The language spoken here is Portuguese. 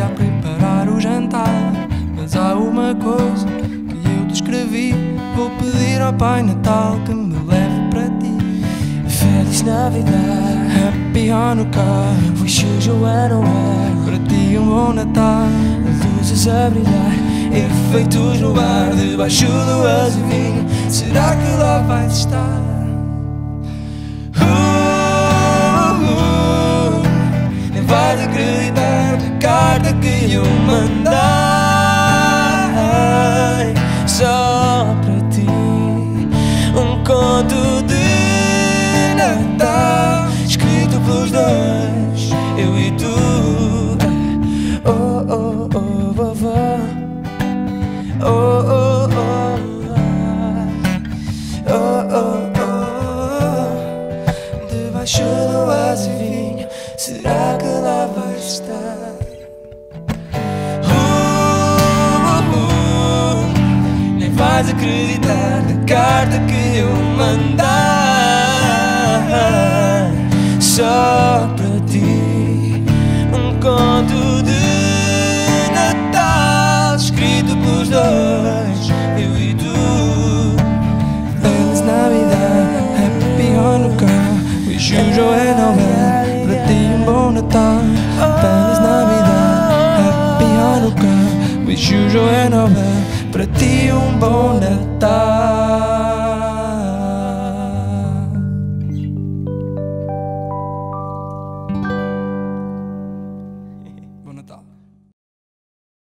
a preparar o jantar. Mas há uma coisa que eu te escrevi: vou pedir ao Pai Natal que me leve para ti. Feliz Navidad, Happy Hanukkah, wish you a Noel. para ti bom Natal. Luzes a brilhar, enfeitos no ar, debaixo do azevinho. Será que lá vais estar? Nem vais acreditar na carta que eu mandei, só para ti, um conto de Natal, escrito pelos dois, eu e tu. Oh, oh, oh, vovó. Oh, oh, oh, oh, oh, oh. Debaixo do azevinho, Será que lá vais estar? Nem vais acreditar na carta que eu mandei, só para ti, um conto de Natal, escrito pelos dois, eu e tu. Feliz Navidad, Happy Hanukkah, wish you joy and Noel, para ti bom Natal. Feliz Navidad, Happy Hanukkah, wish you joy and Noel, para ti bom Natal.